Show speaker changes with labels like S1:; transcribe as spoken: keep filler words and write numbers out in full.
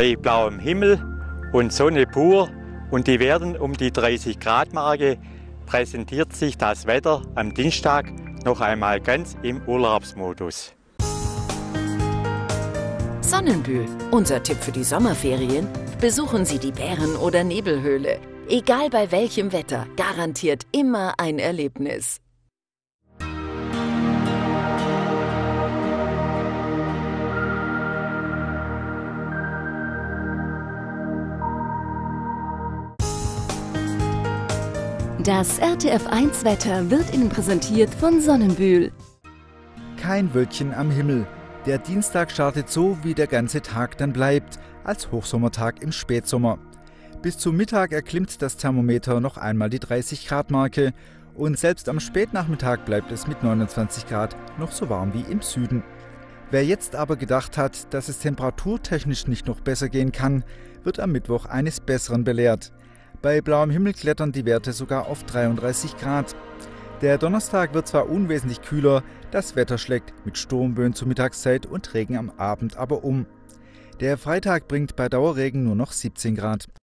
S1: bei blauem Himmel und Sonne pur und die werden um die dreißig Grad Marke, präsentiert sich das Wetter am Dienstag noch einmal ganz im Urlaubsmodus.
S2: Sonnenbühl, unser Tipp für die Sommerferien? Besuchen Sie die Bären- oder Nebelhöhle. Egal bei welchem Wetter, garantiert immer ein Erlebnis.
S3: Das R T F eins Wetter wird Ihnen präsentiert von Sonnenbühl.
S4: Kein Wölkchen am Himmel. Der Dienstag startet so, wie der ganze Tag dann bleibt, als Hochsommertag im Spätsommer. Bis zum Mittag erklimmt das Thermometer noch einmal die dreißig Grad Marke und selbst am Spätnachmittag bleibt es mit neunundzwanzig Grad noch so warm wie im Süden. Wer jetzt aber gedacht hat, dass es temperaturtechnisch nicht noch besser gehen kann, wird am Mittwoch eines Besseren belehrt. Bei blauem Himmel klettern die Werte sogar auf dreiunddreißig Grad. Der Donnerstag wird zwar unwesentlich kühler, das Wetter schlägt mit Sturmböen zur Mittagszeit und Regen am Abend aber um. Der Freitag bringt bei Dauerregen nur noch siebzehn Grad.